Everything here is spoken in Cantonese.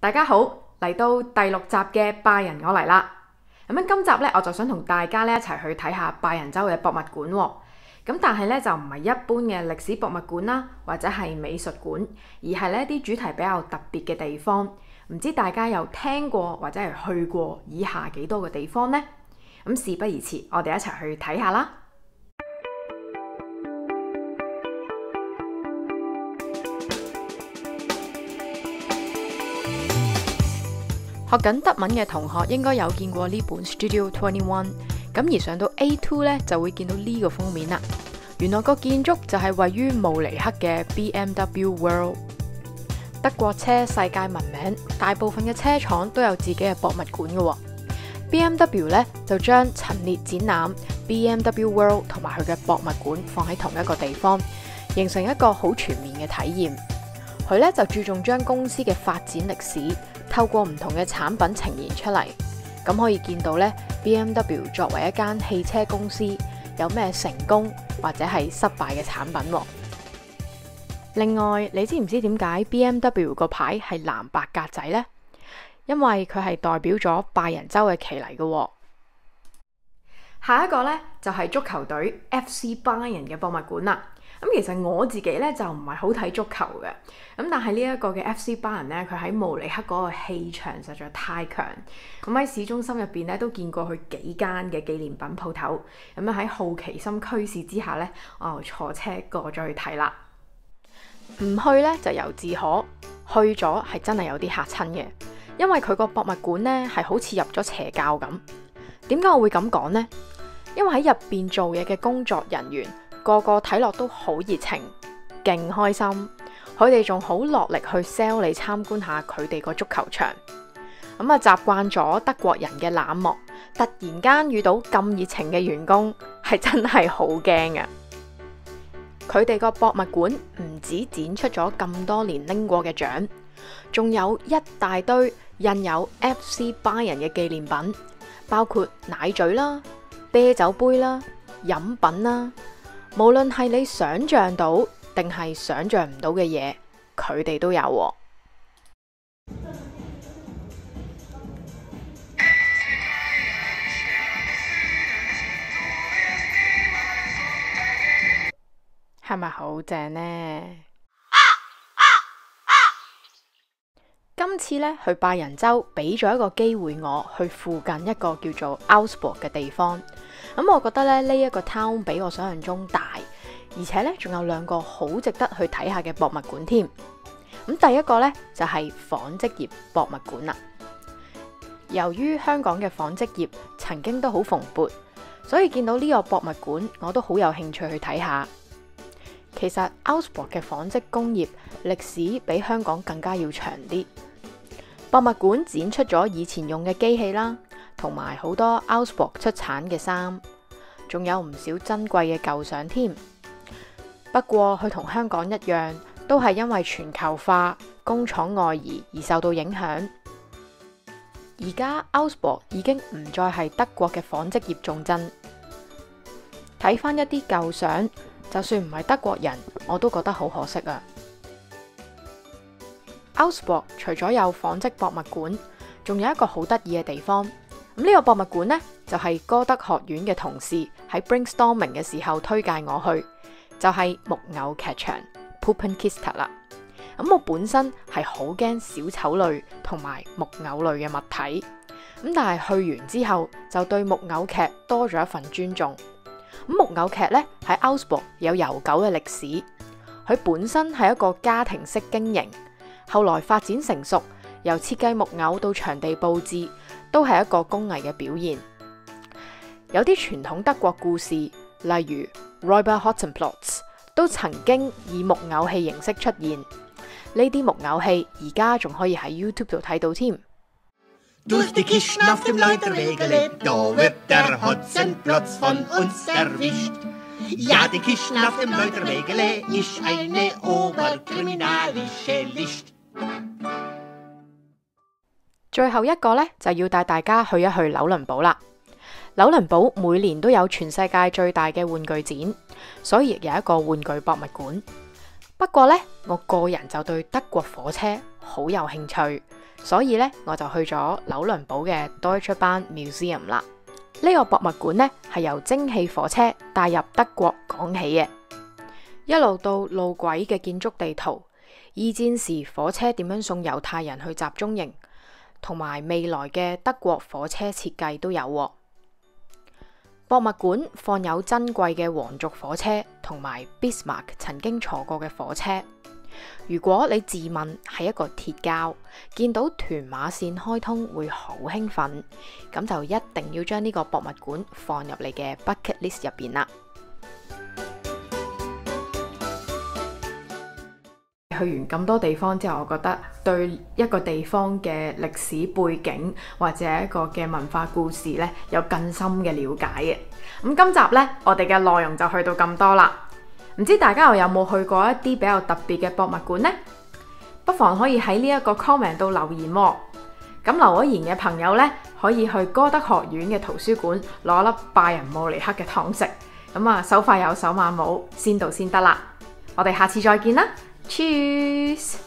大家好，嚟到第6集嘅拜仁我嚟啦。咁今集咧，我就想同大家咧一齊去睇下拜仁州嘅博物館喎。咁但係咧就唔係一般嘅歷史博物館啦，或者係美術館，而係呢啲主題比較特別嘅地方。唔知大家有聽過或者係去過以下幾多個地方呢？咁事不宜遲，我哋一齊去睇下啦。學緊德文嘅同學應該有見過呢本 Studio 21，咁而上到 A2 呢，就會見到呢個封面啦。原來個建築就係位於慕尼黑嘅 BMW World。德國車世界聞名，大部分嘅車廠都有自己嘅博物館嘅。BMW 呢就將陳列展覽 BMW World 同埋佢嘅博物館放喺同一個地方，形成一個好全面嘅體驗。佢呢就注重將公司嘅發展歷史透過唔同嘅產品呈現出嚟，咁可以見到呢 BMW 作為一間汽車公司有咩成功或者係失敗嘅產品喎。另外，你知唔知點解 BMW 個牌係藍白格仔呢？因為佢係代表咗拜仁州嘅旗嚟嘅喎。下一個呢，就係足球隊 FC 拜仁嘅博物館啦。咁其實我自己咧就唔係好睇足球嘅，咁但係呢一個嘅 FC 拜仁咧，佢喺慕尼黑嗰個氣場實在太強，咁喺市中心入邊咧都見過佢幾間嘅紀念品鋪頭，咁樣喺好奇心驅使之下咧，我坐車過咗去睇啦。唔去咧就由自可，去咗係真係有啲嚇親嘅，因為佢個博物館咧係好似入咗邪教咁。點解我會咁講呢？因為喺入邊做嘢嘅工作人員，個個睇落都好熱情，勁開心。佢哋仲好落力去 sell 你參觀下佢哋個足球場。咁啊，習慣咗德國人嘅冷漠，突然間遇到咁熱情嘅員工，係真係好驚嘅。佢哋個博物館唔止展出咗咁多年拎過嘅獎，仲有一大堆印有 FC 拜仁嘅紀念品，包括奶嘴啦、啤酒杯啦、飲品啦。無論係你想象到定係想象唔到嘅嘢，佢哋都有喎。係咪好正呢？今次呢，去拜仁州俾咗一個機會我去附近一個叫做 Augsburg 嘅地方。咁我覺得咧呢一個 town 比我想象中大，而且咧仲有2個好值得去睇下嘅博物館添。咁第一個咧就係紡織業博物館啦。由於香港嘅紡織業曾經都好蓬勃，所以見到呢個博物館我都好有興趣去睇下。其實 Augsburg 嘅紡織工業歷史比香港更加要長啲。博物館展出咗以前用嘅機器啦，同埋好多 Augsburg 出產嘅衫，仲有唔少珍貴嘅舊相添。不過佢同香港一樣，都係因為全球化、工廠外移而受到影響。而家 Augsburg 已經唔再係德國嘅紡織業重鎮。睇翻一啲舊相，就算唔係德國人，我都覺得好可惜啊。Augsburg 除咗有紡織博物館，仲有一個好得意嘅地方。咁呢個博物館呢，就係歌德學院嘅同事喺 brainstorming 嘅時候推介我去，就係木偶劇場 Puppenkiste 啦。咁我本身係好驚小丑類同埋木偶類嘅物體，咁但係去完之後就對木偶劇多咗一份尊重。咁木偶劇呢，喺 Augsburg 有悠久嘅歷史，佢本身係一個家庭式經營，後來發展成熟，由設計木偶到場地佈置，都係一個工藝嘅表現。有啲傳統德國故事，例如 Räuber Hotzenplotz 都曾經以木偶戲形式出現。呢啲木偶戲而家仲可以喺 YouTube 度睇到添。 Durch die Kisten auf dem Läuterwegele, da wird der Hotzenplotz von uns erwischt. Ja, die Kisten auf dem Läuterwegele ist eine oberkriminalische List. 最後一個呢，就要帶大家去一去紐倫堡啦。紐倫堡每年都有全世界最大嘅玩具展，所以亦有一個玩具博物館。不過呢，我個人就對德國火車好有興趣， 所以呢，我就去咗紐倫堡嘅 Deutsche Bahn Museum 啦。呢個博物館呢，係由蒸汽火車帶入德國講起嘅，一路到路軌嘅建築地圖、二戰時火車點樣送猶太人去集中營，同埋未來嘅德國火車設計都有喎。博物館放有珍貴嘅皇族火車同埋 Bismarck 曾經坐過嘅火車。如果你自問係一個鐵膠，見到屯馬線開通會好興奮，咁就一定要將呢個博物館放入你嘅 bucket list 入邊啦。去完咁多地方之後，我覺得對一個地方嘅歷史背景或者一個嘅文化故事呢，有更深嘅了解嘅。咁今集呢，我哋嘅內容就去到咁多啦。唔知大家又有冇去過一啲比較特別嘅博物館呢？不妨可以喺呢一個 comment 度留言喎。咁留咗言嘅朋友呢，可以去歌德學院嘅圖書館攞粒拜仁慕尼黑嘅糖食。咁啊，手快有手慢冇，先到先得啦。我哋下次再見啦，Cheers！